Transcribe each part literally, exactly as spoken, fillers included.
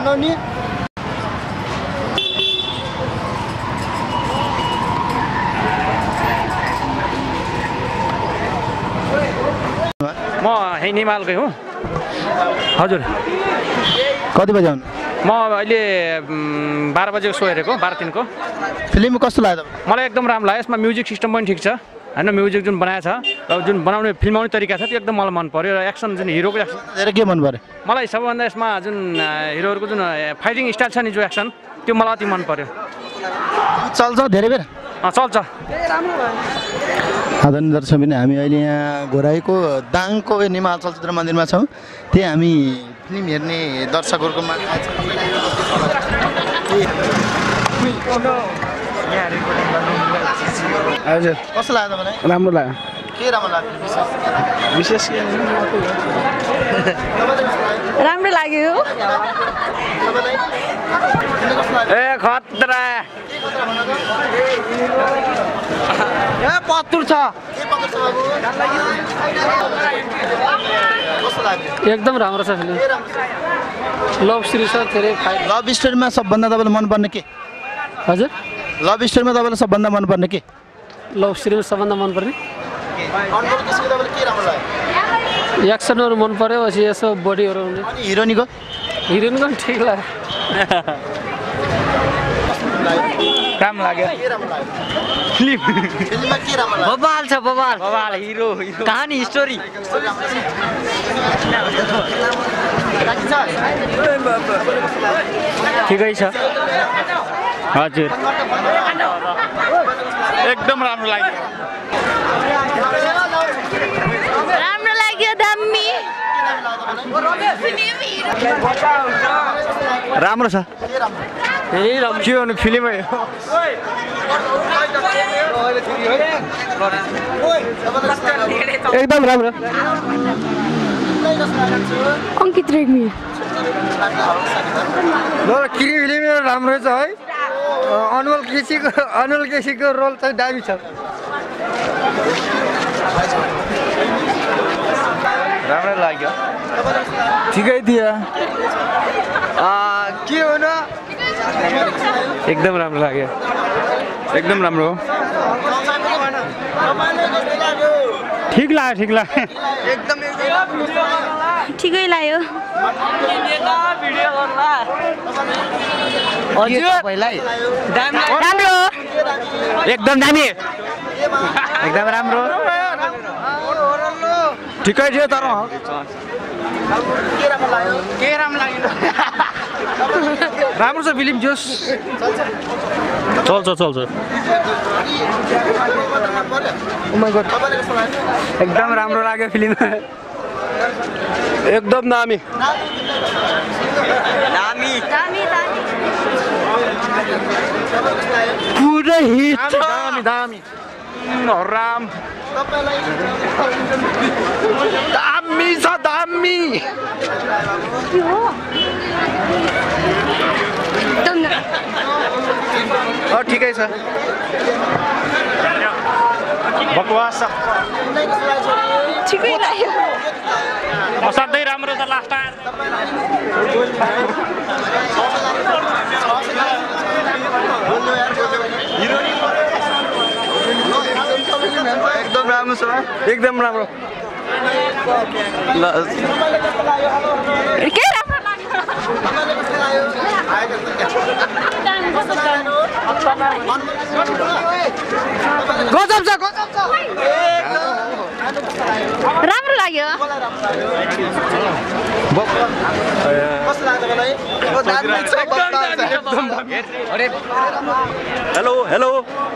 बनाउने म हे निमालकै हुँ हजुर कति बजे आउनु म अहिले बाह्र बजेको सो हेरेको बाह्र तिनको फिल्म कस्तो लाग्यो तपाईलाई मलाई एकदम राम्रो लाग्यो यसमा म्युजिक सिस्टम पनि ठिक छ हैन म्युजिक जुन बनाएको छ र जुन बनाउने फिल्माउने तरिका छ त्यो एकदम मलाई मन पर्यो र एक्सन जुन हिरोको एक्सन धेरै के मन पर्यो मलाई सबैभन्दा यसमा जुन हिरोहरूको जुन फाइटिङ स्टाइल छ नि जो एक्सन त्यो मलाई अति मन पर्यो चल्छ धेरै बेर चल्छ आदरणीय दर्शक पनि हामी अहिले यहाँ घोराईको दाङको निमाल चलचित्र मन्दिरमा छौँ त्यही हामी फिल्म हेर्ने दर्शकहरूको हजुर कस्तो लाग्यो तपाईँलाई राम्रो लाग्यो के राम्रो लाग्यो विशेष राम्रो लाग्यो ए खतरा ए पत्तुर छ एकदम राम्रो छ फिल्म लभ स्टोरी छ धेरै फाइट लभ स्टोरीमा सबभन्दा तपाईँलाई मनपर्ने के हजुर लभ स्टोरीमा तपाईँलाई सबभन्दा मनपर्ने के लभ स्टोरीमा सबभन्दा मनपर्ने एक्सनहरू मन पर्यो पछि यसो बडीहरू हिरोनीको हिरोइनको पनि ठिक लाग्यो काम लाग्यो बबाल छ बबाल बबाल हिरो कहानी स्टोरी ठिकै छ हजुर एकदम राम्रो लाग्यो राम्रो लाग्यो दामी राम्रो छ धेरै राम्रो के भन्नु फिल्मै हो एकदम राम्रो अंकित रेग्मी ल किरी फिल्म राम्रो छ है अनुल केसीको अनुल केसीको रोल चाहिँ दामी छ राम्रो लाग्यो ठिकै थियो के हो न एकदम राम्रो लाग्यो एकदम राम्रो ठिक लाग्यो ठिक लाग्यो एकदम ठिकै लाग्यो राम्रो एकदम दामी एकदम राम्रो ठिकै थियो तर के राम्रो लाग्यो राम्रो छ फिल्म जोस चल्छ चल्छ एकदम राम्रो लाग्यो फिल्म एकदम दामी दामी दामी पुरै हिट दामी दामी राम दामी छ दामी एकदम ठिकै छ बकवास ठिकै लाग्यो असाध्यै राम्रो छ लास्ट एकदम राम्रो छ एकदम राम्रो के राम्रो गजब छ गजब छ राम्रो लाग्यो हेलो हेलो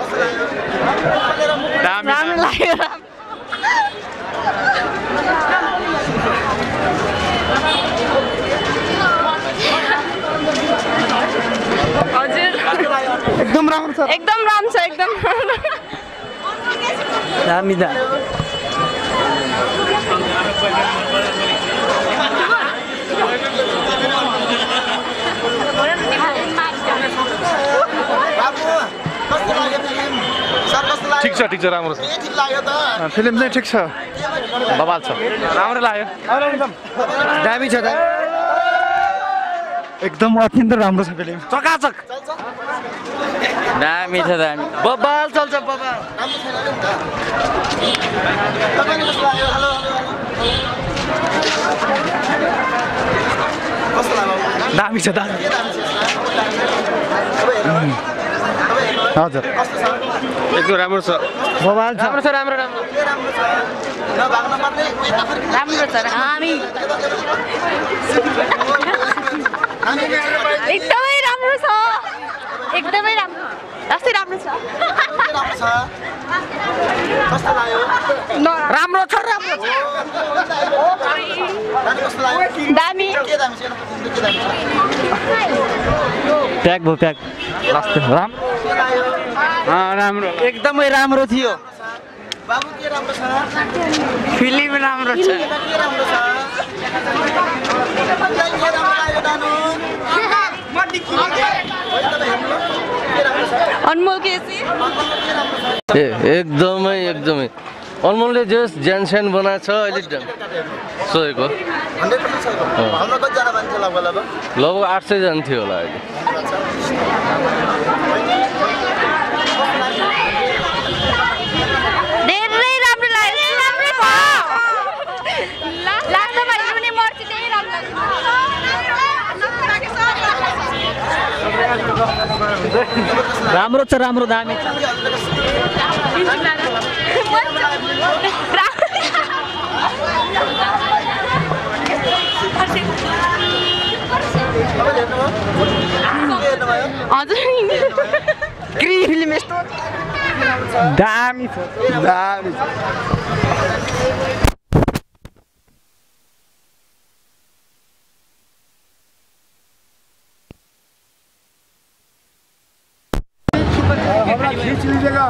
राम्रो लाग्यो हजुर एकदम राम्रो छ एकदम राम्रो छ एकदम दामी दा ठिक छ ठिक छ राम्रो छ फिल्म चाहिँ ठिक छ बवाल छ राम्रो लाग्यो दामी छ एकदम अत्यन्त राम्रो छ फिल्म चकाचक दामी छ दामी बबाल चल्छ बबाल दामी छ दामी हजुर एकदम राम्रो छ बबाल छ राम्रो छ राम्रो राम्रो राम्रो छ हामी एकदमै राम्रो छ एकदमै राम्रो कस्तै राम्रो छ राम्रो छ राम्रो दामी प्याक भयो प्याक राम्रो राम्रो एकदमै राम्रो थियो बाबु के राम्रो छ फिल्म राम्रो छ के राम्रो छ के राम्रो लाग्यो दानु अनमोल केसी ए एकदमै एकदमै अनमोलले जस ज्यानस्यान बनाएको छ अहिले सोहेको हन्ड्रेड पर्सेन्ट छ हाम्रो कतिजना मान्छे लगभग लगभग लगभग आठ सय जना थियो होला अहिले धेरै राम्रो लाग्यो राम्रो छ लास्टमा हिँड्ने मर्ची त्यही राम्रो राम्रो छ राम्रो दामी छ हजुर क्री फिल्म यस्तो दामी छ दामी छ खींच लीजिएगा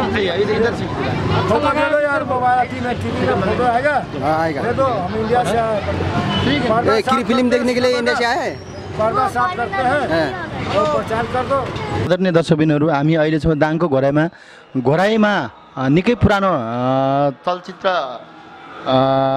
फोटो ले लो यार मोबाइल की में टीवी का फोटो आएगा आएगा दे दो हम इंडिया से आए ठीक है क्री फिल्म देखने के लिए इंडिया से आए पर्दा साफ करते हैं और प्रचार कर दो आदरणीय दर्शकबिनहरू हामी अहिले छौँ दाङको घोराइमा घोराइमा अ, निकै पुरानो अ, चलचित्र अ,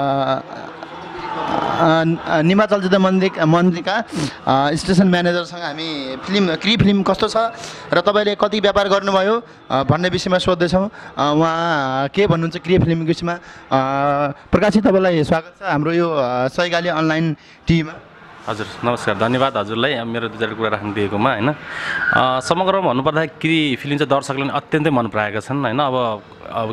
अ, निमा चलचित्र मन्दिर मन्दिरका अ, स्टेसन म्यानेजरसँग हामी फिल्म क्री फिल्म कस्तो छ र तपाईँले कति व्यापार गर्नुभयो अ, भन्ने विषयमा सोध्दैछौँ अ, उहाँ के भन्नुहुन्छ क्री फिल्मको विषयमा अ, प्रकाशजी तपाईँलाई स्वागत छ हाम्रो यो अ, सैगाली अनलाइन टिभीमा हजुर नमस्कार धन्यवाद हजुरलाई मेरो दुई चार कुरा राख्नु दिएकोमा होइन समग्रमा भन्नुपर्दाखेरि क्री फिल्म चाहिँ दर्शकले पनि अत्यन्तै मन पराएका छन् होइन अब अब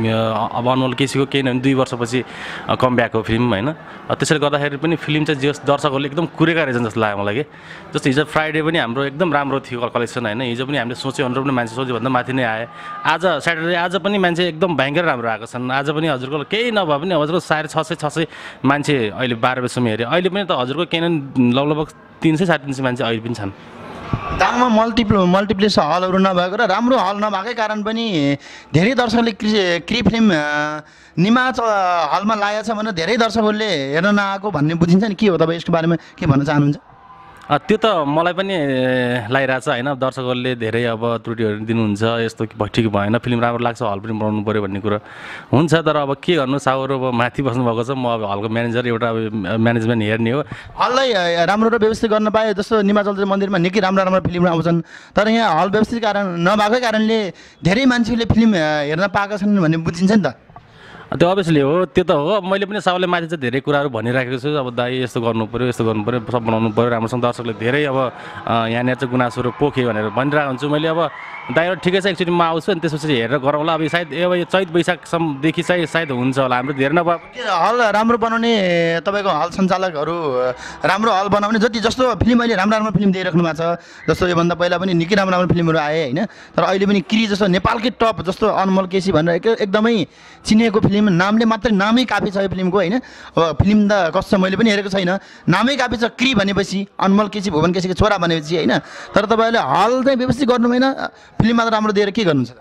अब अनमोल केसीको केही नभए दुई वर्षपछि कमब्याक हो फिल्म होइन त्यसैले गर्दाखेरि पनि फिल्म चाहिँ जे दर्शकहरूले एकदम कुरेका रहेछन् जस्तो लाग्यो मलाई कि जस्तो हिजो फ्राइडे पनि हाम्रो एकदम राम्रो थियो कलेक्सन होइन हिजो पनि हामीले सोच्यो अनुरूप पनि मान्छे सोच्यो भन्दा माथि नै आए आज स्याटरडे आज पनि मान्छे एकदम भयङ्कर राम्रो आएको छन् आज पनि हजुरको केही नभए पनि हजुरको साढे छ सय छ सय मान्छे अहिले बाह्र बजीसम्म हेऱ्यो अहिले पनि त हजुरको केही न लगभग तिन सय साढे तिन सय मान्छे अहिले पनि छन् दाङमा मल्टिप्ल मल्टिप्लेक्स हलहरू नभएको र राम्रो हल नभएकै कारण पनि धेरै दर्शकले क्रि क्री फिल्म अ, निमा च हलमा लागेको छ भनेर धेरै दर्शकहरूले हेर्न नआएको भन्ने बुझिन्छ नि के हो तपाईँ यसको बारेमा के भन्न चाहनुहुन्छ अ, त्यो त मलाई पनि लागिरहेछ होइन दर्शकहरूले धेरै अब त्रुटिहरू दिनुहुन्छ यस्तो कि ठिक भएन फिल्म राम्रो लाग्छ हल पनि बनाउनु पऱ्यो भन्ने कुरो हुन्छ तर अब के गर्नु साउरो अब माथि बस्नुभएको छ म अब हलको म्यानेजर एउटा अब म्यानेजमेन्ट हेर्ने हो हललाई अ, राम्रो र व्यवस्थित गर्न पाए जस्तो निमा चलचित्र मन्दिरमा निकै राम्रो राम्रो फिल्महरू आउँछन् तर यहाँ हल व्यवस्थित कारण नभएकै कारणले धेरै मान्छेहरूले फिल्म अ, हेर्न पाएका छन् भन्ने बुझिन्छ नि त त्यो अभियसली हो त्यो त हो अब मैले पनि साउले माथि चाहिँ धेरै कुराहरू भनिराखेको छु अब दाइ यस्तो गर्नु पऱ्यो यस्तो गर्नु पऱ्यो सब बनाउनु पऱ्यो राम्रोसँग दर्शकले धेरै अब अ, यहाँनिर चाहिँ गुनासोहरू पोखे भनेर भनिरहेको हुन्छु मैले अब दाइहरू ठिकै छ एकचोटि म आउँछु अनि त्यसपछि हेरेर गरौँला अब सायद अब यो चैत वैशाखसम्मदेखि चाहिँ सायद हुन्छ होला हाम्रो धेरै नभए के हल राम्रो बनाउने तपाईँको हल सञ्चालकहरू अ, राम्रो हल बनाउने जति जस्तो फिल्म अहिले राम्रो राम्रो फिल्म दिइराख्नु भएको छ जस्तो योभन्दा पहिला पनि निकै राम्रो राम्रो फिल्महरू आए होइन तर अहिले पनि क्री जस्तो नेपालकै टप जस्तो अनमोल केसी भनेर एक- एकदमै चिनिएको फिल्म नामले मात्रै नामै काफी छ यो फिल्मको होइन अब फिल्म त कस्तो छ मैले पनि हेरेको छैन नामै काफी छ क्री भनेपछि अनमोल केसी भुवन केसीको छोरा भनेपछि होइन तर तपाईँहरूले हल चाहिँ व्यवस्थित गर्नु भएन फिल्म मात्र राम्रो दिएर के गर्नुहुन्छ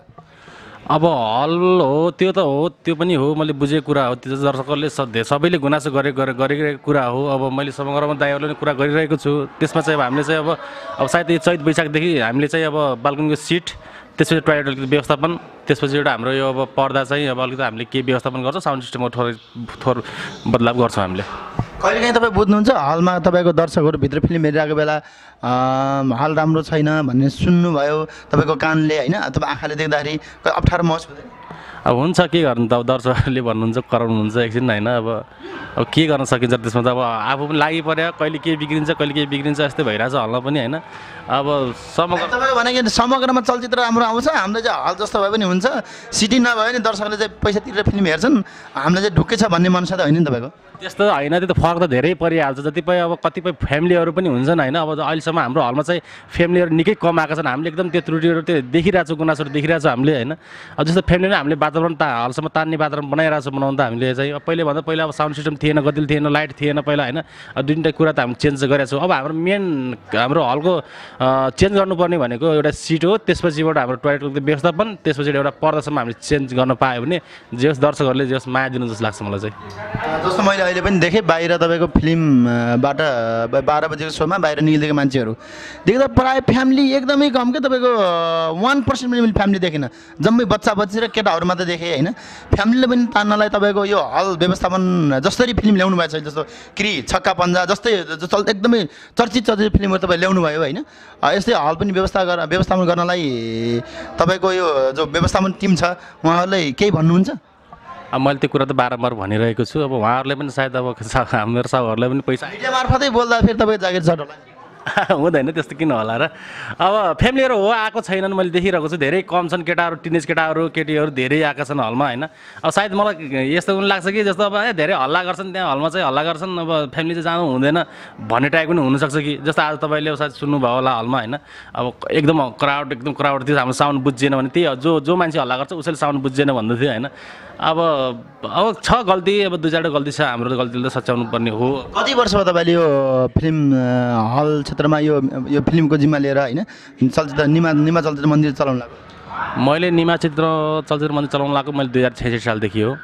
अब हल हो त्यो त हो त्यो पनि हो मैले बुझेको कुरा हो त्यो चाहिँ दर्शकहरूले स- धे- सबैले गुनासो गरे गरे- गरिरहेको कुरा हो अब मैले समग्रमा दाइहरूले पनि कुरा गरिरहेको छु त्यसमा चाहिँ अब हामीले चाहिँ अब अब सायद यो चैत वैशाखदेखि हामीले चाहिँ अब बाल्कनीको सिट त्यसपछि टोयलेट अलिकति व्यवस्थापन त्यसपछि एउटा हाम्रो यो अब पर्दा चाहिँ अब अलिकति हामीले के व्यवस्थापन गर्छौँ साउन्ड सिस्टमको थोरै थोर बदलाव गर्छौँ हामीले कहिलेकाहीँ तपाईँ बुझ्नुहुन्छ हलमा तपाईँको दर्शकहरू भित्र फिल्म हेरिरहेको बेला अम, हल राम्रो छैन भन्ने सुन्नुभयो तपाईँको कानले होइन अथवा आँखाले देख्दाखेरि कहिले अप्ठ्यारो महसुस हुँदैन? अब हुन्छ के गर्नु त अब दर्शकहरूले भन्नुहुन्छ कराउनुहुन्छ एकछिन होइन अब अब के गर्न सकिन्छ त्यसमा त अब आफू पनि लागि पऱ्यो कहिले के बिग्रिन्छ कहिले के बिग्रिन्छ यस्तै भइरहेछ हलमा पनि होइन अब समग्र तपाईँको भने कि समग्रमा चलचित्र राम्रो आउँछ हामीले चाहिँ हल जस्तो भए पनि हुन्छ सिटी नभए पनि दर्शकले चाहिँ पैसा तिरेर फिल्म हेर्छन् हामीलाई चाहिँ ढुक्कै छ भन्ने मनसा त होइन नि तपाईँको? त्यस्तो होइन त्यो त फरक त धेरै परिहाल्छ जतिपय अब कतिपय फ्यामिलीहरू पनि हुन्छन् होइन अब अहिलेसम्म हाम्रो हलमा चाहिँ फ्यामिलीहरू निकै कम आएको छन् हामीले एकदम त्यो त्रुटिहरू त्यो देखिरहेको छौँ गुनासोहरू देखिरहेको छ हामीले होइन अब जस्तो फ्यामिलीमा हामीले वातावरण ता हलसम्म तान्ने वातावरण बनाइरहेको छौँ बनाउनु त हामीले चाहिँ अब पहिले भन्दा पहिला अब साउन्ड सिस्टम थिएन गतिलो थिएन लाइट थिएन पहिला होइन अब दुई तिनवटा कुरा त हामीले चेन्ज गरेका छौँ अब हाम्रो मेन हाम्रो हलको चेन्ज गर्नुपर्ने भनेको एउटा सिट हो त्यसपछिबाट हाम्रो टोयलेटको व्यवस्थापन त्यसपछि एउटा पर्दासम्म हामीले चेन्ज गर्न पायो भने जे होस् दर्शकहरूले जे होस् माया दिनु जस्तो लाग्छ मलाई चाहिँ। जस्तो मैले अहिले पनि देखेँ बाहिर तपाईँको फिल्मबाट बाह्र बजेको सोमा बाहिर निक्लिदिएको मान्छेहरू देख्दा प्रायः फ्यामिली एकदमै कम क्या तपाईँको वान पर्सेन्ट पनि मैले फ्यामिली देखेन जम्मै बच्चा बच्ची र केटाहरू मात्रै देखेँ होइन फ्यामिलीले पनि तान्नलाई तपाईँको यो हल व्यवस्थापन जसरी फिल्म ल्याउनु भएको छ जस्तो क्री छक्का पन्जा जस्तै चल एकदमै चर्चित चर्चित फिल्महरू तपाईँ ल्याउनु भयो होइन यस्तै हल पनि व्यवस्था गर व्यवस्थापन गर्नलाई तपाईँको यो जो व्यवस्थापन टिम छ उहाँहरूलाई केही भन्नुहुन्छ? अब मैले त्यो कुरा त बारम्बार भनिरहेको छु अब उहाँहरूले पनि सायद अब हाम्रो साहुहरूलाई पनि पैसा मिडिया मार्फतै बोल्दा फेरि तपाईँ जागिर छ होला हुँदैन त्यस्तो किन होला र अब फ्यामिलीहरू हो आएको छैनन् मैले देखिरहेको छु धेरै कम छन् केटाहरू टिनेज केटाहरू केटीहरू धेरै आएका छन् हलमा होइन अब सायद मलाई यस्तो पनि लाग्छ कि जस्तो अब ए धेरै हल्ला गर्छन् त्यहाँ हलमा चाहिँ हल्ला गर्छन् अब फ्यामिली चाहिँ जानु हुँदैन भन्ने टाइप पनि हुनसक्छ कि जस्तो आज तपाईँले सायद सुन्नुभयो होला हलमा होइन अब एकदम क्राउड एकदम क्राउड थियो हाम्रो साउन्ड बुझिएन भने त्यही जो जो मान्छे हल्ला गर्छ उसैले साउन्ड बुझिएन भन्दै थियो होइन अब अब छ गल्ती अब दुई चारवटा गल्ती छ हाम्रो त गल्तीले त सच्याउनु पर्ने हो। कति वर्ष भयो तपाईँले यो फिल्म हल क्षेत्रमा यो यो फिल्मको जिम्मा लिएर होइन चलचित्र निमा निमा चलचित्र मन्दिर चलाउनु लाग्यो? मैले निमा चित्र चलचित्र मन्दिर चलाउनु लाग्यो मैले दुई हजार छयासी सालदेखि हो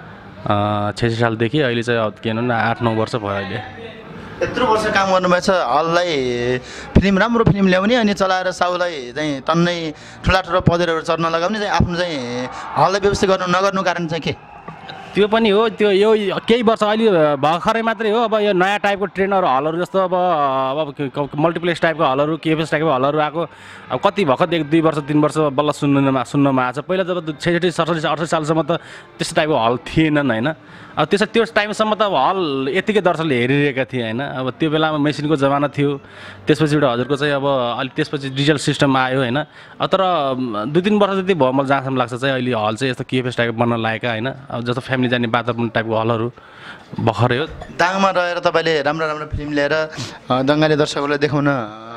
छयासी सालदेखि अहिले चाहिँ अब के भनौँ न आठ नौ वर्ष भयो अहिले। यत्रो वर्ष काम गर्नुभएछ हललाई फिल्म राम्रो फिल्म ल्याउने अनि चलाएर साउलाई चाहिँ टन्नै ठुला ठुला पदेरहरू चढ्न लगाउने चाहिँ आफ्नो चाहिँ हललाई व्यवस्था गर्नु नगर्नु कारण चाहिँ के? त्यो पनि हो त्यो यो केही वर्ष अहिले भर्खरै मात्रै हो अब यो नयाँ टाइपको ट्रेनहरू हलहरू जस्तो अब अब मल्टिप्लेक्स टाइपको हलहरू केएफएस टाइपको हलहरू आएको अब कति भर्खर एक दुई वर्ष तिन वर्ष बल्ल सुन्नुमा सुन्नमा आएको छ। पहिला जब छैसठी सडसठी अठसठी सालसम्म त त्यस्तो टाइपको हल थिएनन् होइन अब त्यसो त्यो टाइमसम्म त अब हल यतिकै दर्शकले हेरिरहेका थिए होइन अब त्यो बेलामा मेसिनको जमाना थियो त्यसपछि एउटा हजुरको चाहिँ अब अलिक त्यसपछि डिजिटल सिस्टम आयो होइन तर दुई तिन वर्ष जति भयो मलाई जहाँसम्म लाग्छ चाहिँ अहिले हल चाहिँ यस्तो केएफएस टाइपको बन्न लागेका होइन अब जस्तो फ्यामिली जाने वातावरण टाइपको हलहरू भर्खरै हो। दाङमा रहेर तपाईँले राम्रो राम्रो फिल्म ल्याएर दङ्गाली दर्शकहरूलाई देखाउन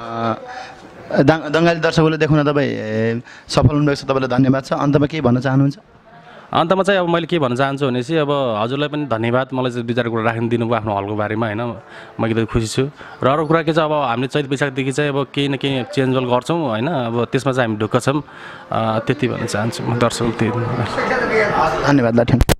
दाङ दङ्गाली दर्शकहरूलाई देखाउन तपाईँ सफल हुनुभएको छ तपाईँलाई धन्यवाद छ। अन्तमा केही भन्न चाहनुहुन्छ? अन्तमा चाहिँ अब मैले के भन्न चाहन्छु भने चाहिँ अब हजुरलाई पनि धन्यवाद मलाई चाहिँ दुई चार कुरा राखिदिनु दिनुभयो आफ्नो हलको बारेमा होइन म एकदमै खुसी छु र अरू कुरा के चाहिँ अब हामीले चैत वैशाखदेखि चाहिँ अब केही न केही चेन्जल गर्छौँ होइन अब त्यसमा चाहिँ हामी ढुक्क छौँ त्यति भन्न चाहन्छु म दर्शक त्यही। धन्यवाद ल।